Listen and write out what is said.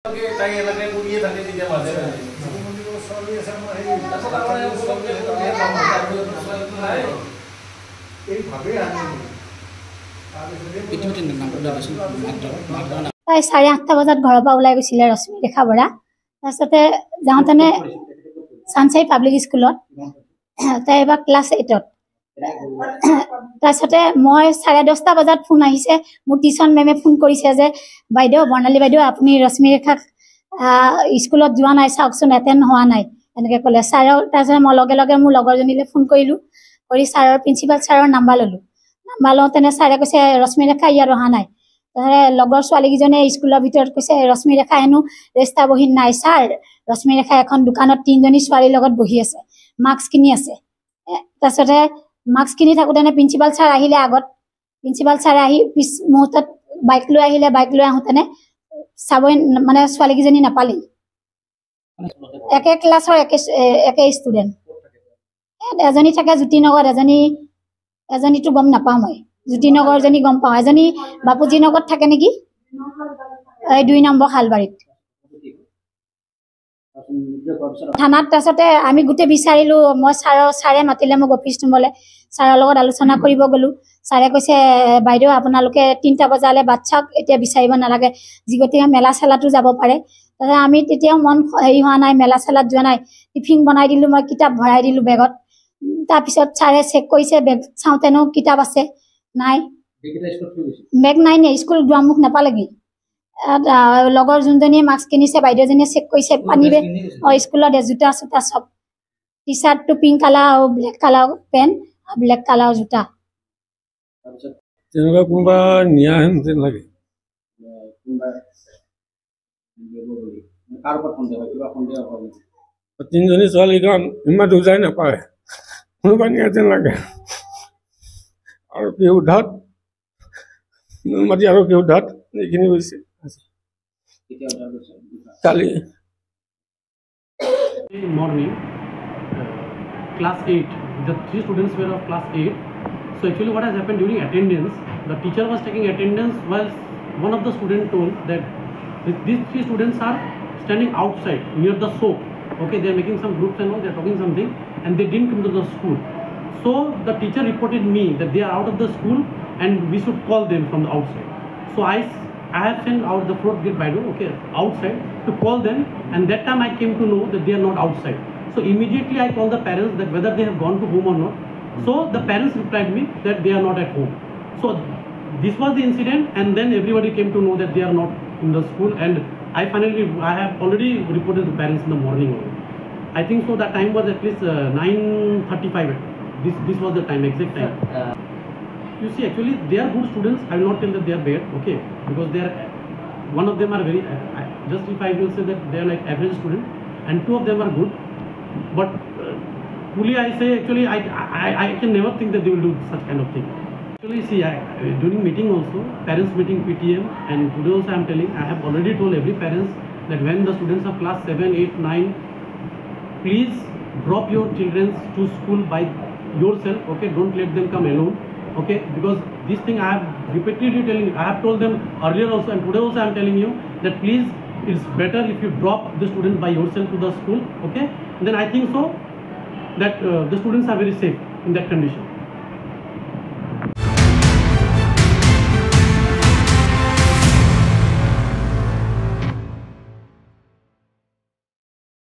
তাই 8:30 বজাত ঘৰৰ পৰা ওলাই গৈছিলে ৰশ্মি ৰেখা বৰা। তাৰপিছতে যাওঁতেনে চানচাই পাব্লিক স্কুলত তাই এবাৰ ক্লাছ 8ত। তাৰপিছতে মই 10:30 বজাত ফোন আহিছে, মোৰ টিউশ্যন মেমে ফোন কৰিছে যে বাইদেউ বৰ্ণালী বাইদেউ আপুনি ৰশ্মি ৰেখাক স্কুলত যোৱা নাই, চাওকচোন এটেণ্ড হোৱা নাই এনেকৈ ক'লে ছাৰৰ। তাৰপিছত মই লগে লগে মোৰ লগৰজনীলৈ ফোন কৰিলোঁ, কৰি ছাৰৰ প্ৰিন্সিপাল ছাৰৰ নাম্বাৰ ল'লোঁ। নাম্বাৰ লওঁতেনে ছাৰে কৈছে ৰশ্মি ৰেখা ইয়াত অহা নাই। লগৰ ছোৱালীকেইজনে স্কুলৰ ভিতৰত কৈছে ৰশ্মি ৰেখা হেনো ৰেষ্টা বহীত নাই ছাৰ, ৰশ্মি ৰেখা এখন দোকানত 3জনী ছোৱালীৰ লগত বহি আছে, মাস্ক কিনি আছে। তাৰপিছতে মাস্ক কিনি থাকোঁতেনে প্ৰিন্সিপাল ছাৰ আহিলে আগত। প্ৰিন্সিপাল ছাৰে আহি পিছ মুহূৰ্তত বাইক লৈ আহিলে। বাইক লৈ আহোঁতেনে চাবই মানে ছোৱালীকেইজনী নাপালেই। একে ক্লাছৰ একে ষ্টুডেণ্ট। এজনী থাকে জ্যোতিনগৰত, এজনীতো গম নাপাওঁ মই। জ্যোতিনগৰজনী গম পাওঁ, এজনী বাপুজী নগৰত থাকে নেকি, এই 2 নম্বৰ শালবাৰীত থানাত। তাৰপিছতে আমি গোটেই বিচাৰিলোঁ। মই ছাৰে মাতিলে মোক অফিচ ৰুমলৈ, ছাৰৰ লগত আলোচনা কৰিব গ'লোঁ। ছাৰে কৈছে বাইদেউ আপোনালোকে 3টা বজালৈ বাচ্ছাক এতিয়া বিচাৰিব নালাগে, যিগতিকে মেলা চেলাতো যাব পাৰে। তাৰপিছত আমি তেতিয়াও মন হেৰি হোৱা নাই, মেলা চেলাত যোৱা নাই। টিফিন বনাই দিলোঁ, মই কিতাপ ভৰাই দিলোঁ বেগত। তাৰপিছত ছাৰে চেক কৰিছে, বেগ চাওঁতেনো কিতাপ আছে নাই, বেগ নাই নে স্কুল দুৱাৰমুখ নাপালেগৈ। লগৰ যোনজনীয়ে মাস্ক কিনিছে বাইদেউজনীয়ে চেক কৰিছে, পানী বেগ স্কুলত জোতা চোতা চব, টি চাৰ্টটো পিংক কালাৰ আৰু ব্লেক কালাৰ পেণ্ট আৰু ব্লেক কালাৰ জোতা। তেনেকুৱা কোনোবা নিয়া হেন যেন লাগে। 3জনী ছোৱালী কাৰণ ইমান দুজাই নাপায়, কোনোবা নিয়া যেন লাগে। আৰু কি উদ্ধাত মাতি আৰু কি উদ্ধাত এইখিনি হৈছে কালি morning. Class 8, the 3 students were of class 8. So actually what has happened during attendance, the teacher was taking attendance while one of the students told that these 3 students are standing outside near the soap. Okay, they are making some groups and all, they are talking something and they didn't come to the school. So the teacher reported me that they are out of the school and we should call them from the outside. So I have sent out the float gate Baidu, okay, outside to call them, and that time I came to know that they are not outside. So immediately I called the parents that whether they have gone to home or not. So the parents replied me that they are not at home. So this was the incident, and then everybody came to know that they are not in the school, and I have already reported the parents in the morning only. I think so that time was at least 9:35. This was the time, exact time. You see, actually they are good students. I will not tell that they are bad, okay, because they are, one of them are very just if I will say that they are like average student and 2 of them are good, but truly I say actually I can never think that they will do such kind of thing. Actually see, during meeting also, parents meeting PTM, and today also I am telling, I have already told every parents that when the students of class 7, 8, 9, please drop your children to school by yourself, okay, don't let them come alone. Okay, because this thing I have repeatedly telling you, I have told them earlier also and today also I am telling you that please, it's better if you drop the student by yourself to the school, okay, and then I think so that the students are very safe in that condition.